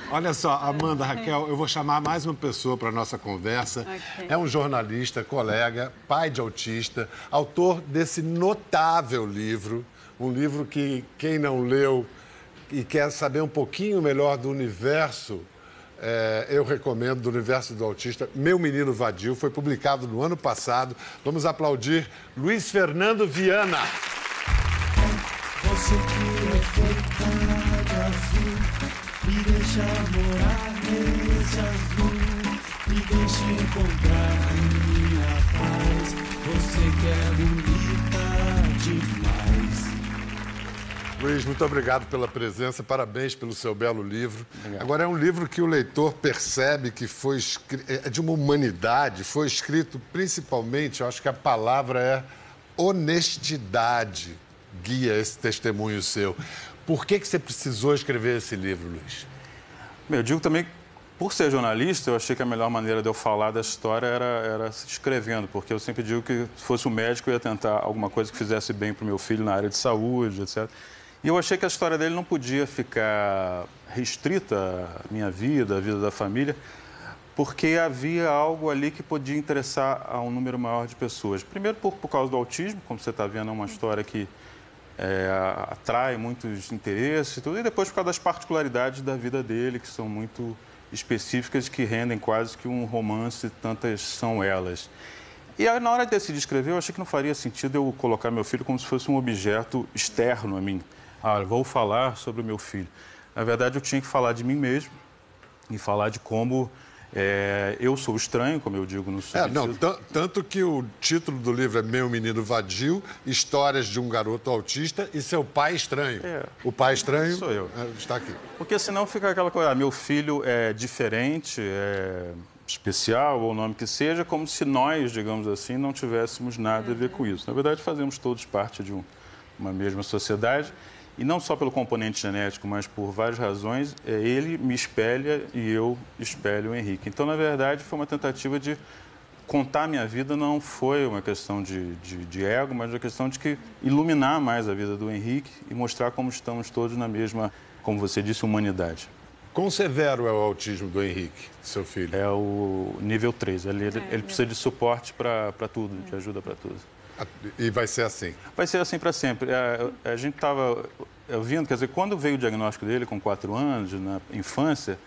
Olha só, Amanda, Raquel, eu vou chamar mais uma pessoa para a nossa conversa. Okay. É um jornalista, colega, pai de autista, autor desse notável livro, um livro que quem não leu e quer saber um pouquinho melhor do universo, eu recomendo, do universo do autista, Meu Menino Vadio, foi publicado no ano passado. Vamos aplaudir Luiz Fernando Viana. Você que é feita de azul, me deixa morar nesse azul, me deixa encontrar minha paz. Você que é bonita demais. Luiz, muito obrigado pela presença, parabéns pelo seu belo livro. Obrigado. Agora, é um livro que o leitor percebe que é de uma humanidade, foi escrito principalmente, eu acho que a palavra é honestidade, guia esse testemunho seu. Por que você precisou escrever esse livro, Luiz? Eu digo também, por ser jornalista, eu achei que a melhor maneira de eu falar dessa história era escrevendo, porque eu sempre digo que se fosse um médico eu ia tentar alguma coisa que fizesse bem para o meu filho na área de saúde, etc. E eu achei que a história dele não podia ficar restrita à minha vida, à vida da família, porque havia algo ali que podia interessar a um número maior de pessoas. Primeiro por causa do autismo, como você está vendo, é uma história que atrai muitos interesses e tudo, e depois por causa das particularidades da vida dele, que são muito específicas, que rendem quase que um romance, tantas são elas. E aí, na hora de decidir escrever, eu achei que não faria sentido eu colocar meu filho como se fosse um objeto externo a mim. Vou falar sobre o meu filho. Na verdade, eu tinha que falar de mim mesmo e falar de como eu sou estranho, como eu digo no subtítulo. Tanto que o título do livro é Meu Menino Vadio, Histórias de um Garoto Autista e Seu Pai Estranho. O pai estranho sou eu. Está aqui. Porque senão fica aquela coisa, meu filho é diferente, especial, ou o nome que seja, como se nós, digamos assim, não tivéssemos nada a ver com isso. Na verdade, fazemos todos parte de uma mesma sociedade. E não só pelo componente genético, mas por várias razões, ele me espelha e eu espelho o Henrique. Então, na verdade, foi uma tentativa de contar a minha vida, não foi uma questão de ego, mas uma questão de iluminar mais a vida do Henrique e mostrar como estamos todos na mesma, como você disse, humanidade. Quão severo é o autismo do Henrique, seu filho? É o nível 3. Ele precisa de suporte para tudo, de ajuda para tudo. E vai ser assim? Vai ser assim para sempre. A gente estava ouvindo, quer dizer, quando veio o diagnóstico dele com 4 anos, na infância,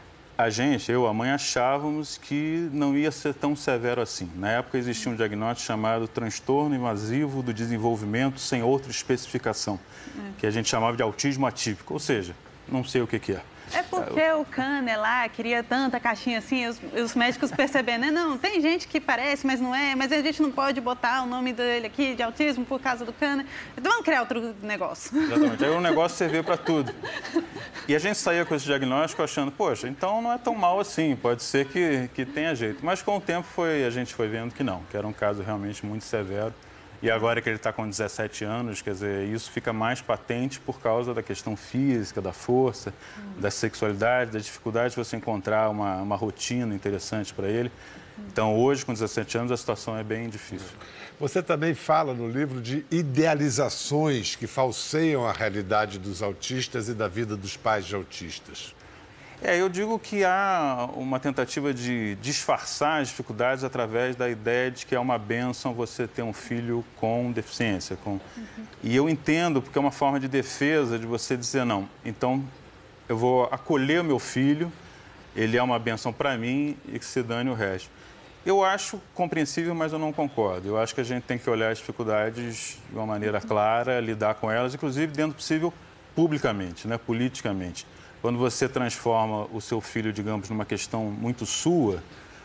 a mãe, achávamos que não ia ser tão severo assim. Na época existia um diagnóstico chamado transtorno invasivo do desenvolvimento sem outra especificação, que a gente chamava de autismo atípico, ou seja, não sei o que é. É porque o Kanner lá queria tanta caixinha assim, os médicos percebendo, né? Não, tem gente que parece, mas não é, mas a gente não pode botar o nome dele aqui de autismo por causa do Kanner. Então vamos criar outro negócio. Exatamente, aí o negócio serviu para tudo. E a gente saía com esse diagnóstico achando, poxa, então não é tão mal assim, pode ser que tenha jeito. Mas com o tempo a gente foi vendo que não, que era um caso realmente muito severo. E agora que ele está com 17 anos, quer dizer, isso fica mais patente por causa da questão física, da força, da sexualidade, da dificuldade de você encontrar uma rotina interessante para ele. Então, hoje, com 17 anos, a situação é bem difícil. Você também fala no livro de idealizações que falseiam a realidade dos autistas e da vida dos pais de autistas. Eu digo que há uma tentativa de disfarçar as dificuldades através da ideia de que é uma bênção você ter um filho com deficiência. E eu entendo, porque é uma forma de defesa de você dizer, não, então eu vou acolher o meu filho, ele é uma bênção para mim e que se dane o resto. Eu acho compreensível, mas eu não concordo. Eu acho que a gente tem que olhar as dificuldades de uma maneira clara, lidar com elas, inclusive, dentro do possível, publicamente, né, politicamente. Quando você transforma o seu filho, digamos, numa questão muito sua,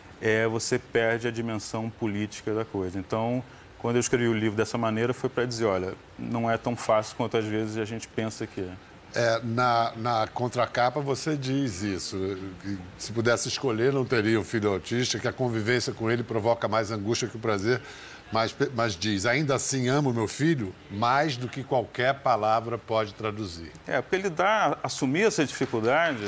você perde a dimensão política da coisa. Então, quando eu escrevi o livro dessa maneira, foi para dizer, olha, não é tão fácil quanto às vezes a gente pensa que é. Na contracapa você diz isso, que se pudesse escolher não teria um filho autista, que a convivência com ele provoca mais angústia que o prazer, mas diz, ainda assim amo meu filho mais do que qualquer palavra pode traduzir. Porque ele assumir essas dificuldades,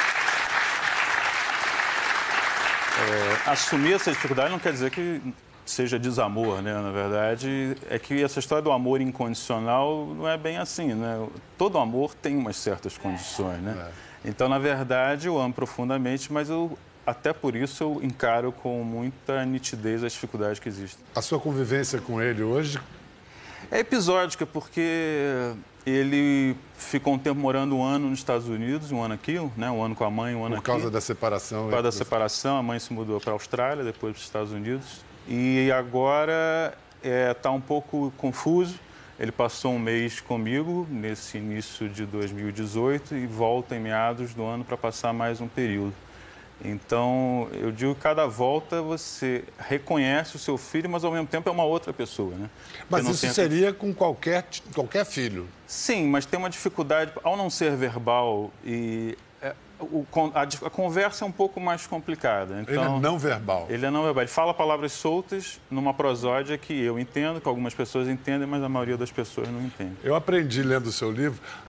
assumir essa dificuldade não quer dizer que seja desamor, né? Na verdade, é que essa história do amor incondicional não é bem assim, né? Todo amor tem umas certas condições, né? Então, na verdade, eu amo profundamente, mas até por isso eu encaro com muita nitidez as dificuldades que existem. A sua convivência com ele hoje? É episódica, porque ele ficou um tempo morando 1 ano nos Estados Unidos, 1 ano aqui, né? 1 ano com a mãe, 1 ano aqui. Por causa da separação. Por causa da separação, a mãe se mudou para a Austrália, depois para os Estados Unidos. E agora está um pouco confuso. Ele passou um mês comigo nesse início de 2018 e volta em meados do ano para passar mais um período. Então, eu digo que cada volta você reconhece o seu filho, mas ao mesmo tempo é uma outra pessoa, né? Mas isso seria com qualquer filho? Sim, mas tem uma dificuldade, ao não ser verbal e a conversa é um pouco mais complicada. Então, ele é não verbal? Ele é não verbal. Ele fala palavras soltas numa prosódia que eu entendo, que algumas pessoas entendem, mas a maioria das pessoas não entende. Eu aprendi lendo o seu livro